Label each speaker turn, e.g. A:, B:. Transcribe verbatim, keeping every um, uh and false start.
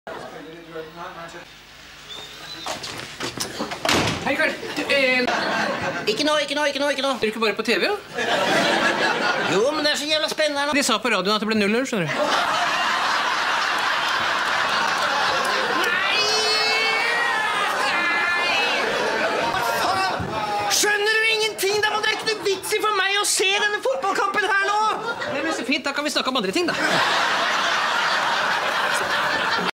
A: Hei, Karl. Eh...
B: Ikke nå, ikke nå, ikke nå, ikke nå.
A: Er du ikke bare på T V, jo?
B: Jo, men det er så jævla spennende her nå.
A: De sa på radioen at det ble null, skjønner du.
B: Skjønner du ingenting? Da må det ikke noe vits i for meg å se denne fotballkampen her nå!
A: Nei, men så fint, da kan vi snakke om andre ting, da.